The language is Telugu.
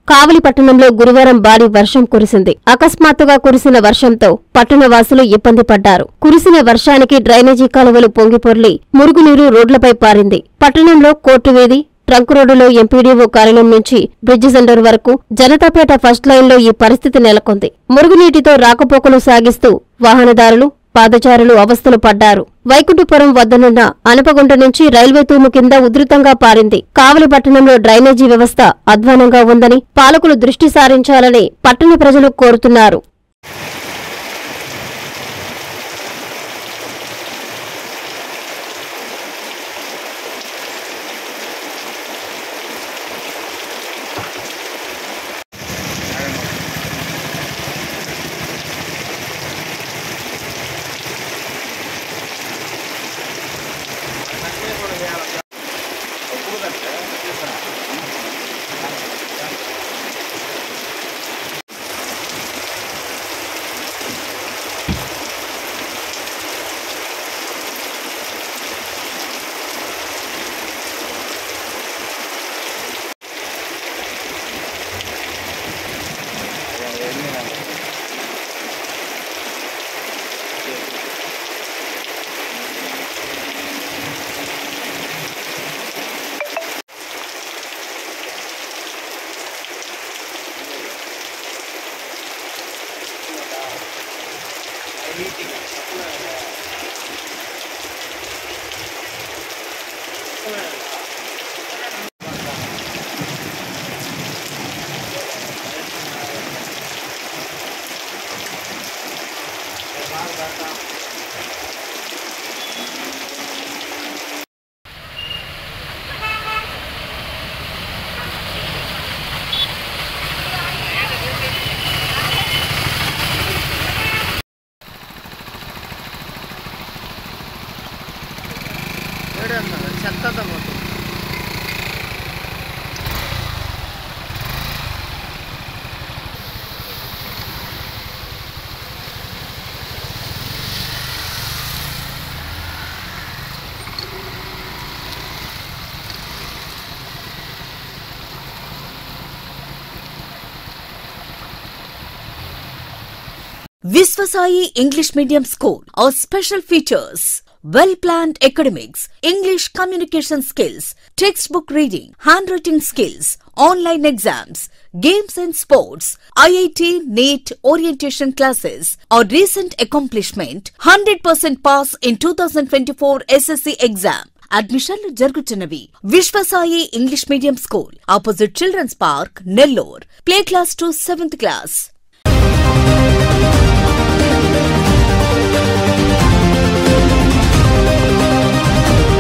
కావలి పట్టణంలో గురువారం భారీ వర్షం కురిసింది. అకస్మాత్తుగా కురిసిన వర్షంతో పట్టణవాసులు ఇబ్బంది పడ్డారు. కురిసిన వర్షానికి డ్రైనేజీ కాలువలు పొంగిపొర్లి మురుగునీరు రోడ్లపై పారింది. పట్టణంలో కోర్టు వీధి, ట్రంక్ రోడ్డులో ఎంపీడీఓ కార్యాలయం నుంచి బ్రిడ్జి సెంటర్ వరకు జనతాపేట ఫస్ట్ లైన్లో ఈ పరిస్థితి నెలకొంది. మురుగునీటితో రాకపోకలు సాగిస్తూ వాహనదారులు, పాదచారులు అవస్థలు పడ్డారు. వైకుంఠపురం వద్దనున్న అనపగుంట నుంచి రైల్వే తూము కింద ఉధృతంగా పారింది. కావలి పట్టణంలో డ్రైనేజీ వ్యవస్థ అధ్వానంగా ఉందని పాలకులు దృష్టి సారించాలని పట్టణ ప్రజలు కోరుతున్నారు. Viswasai English Medium School. Our special features: well-planned academics, English communication skills, textbook reading, handwriting skills, online exams, games and sports, IIT, NEET orientation classes. Our recent accomplishment: 100% pass in 2024 SSC exam. అడ్మిషన్లు జరుగుతున్నవి. Vishwasai English medium school, opposite children's park, Nellore. Play class to 7th class.